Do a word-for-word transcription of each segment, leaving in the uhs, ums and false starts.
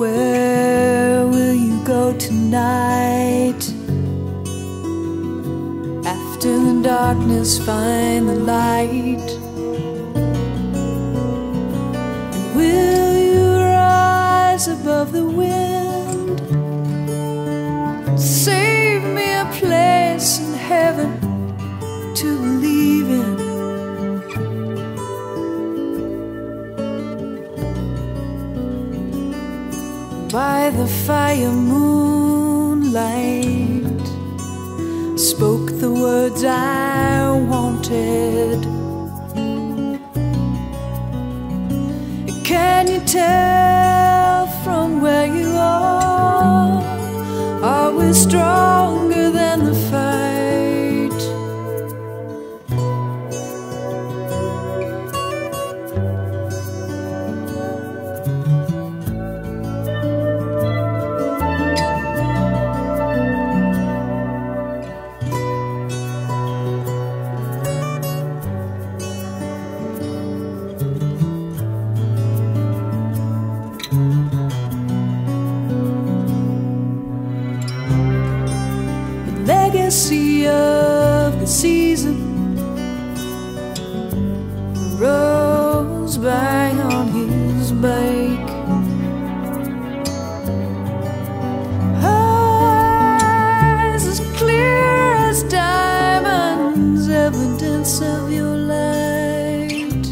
Where will you go tonight? After the darkness, find the light. And will you rise above the wind? Save me a place in heaven to believe in. By the fire moonlight, spoke the words I wanted. Can you tell from where you are? Are we stronger than the fight? Legacy of the season, rose by on his bake. Eyes as clear as diamonds, evidence of your light.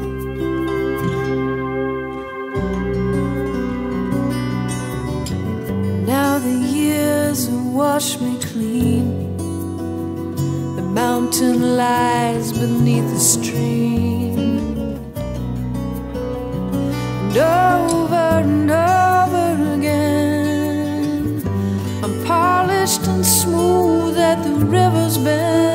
Now the years have washed me clean. The mountain lies beneath the stream, and over and over again I'm polished and smooth at the river's bend.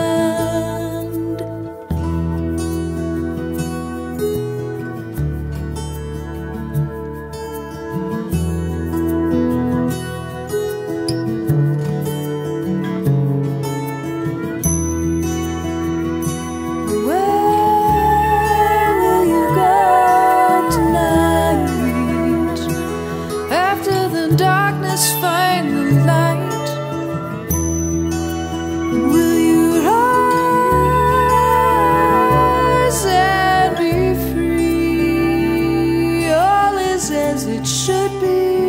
Darkness, find the light. Will you rise and be free? All is as it should be.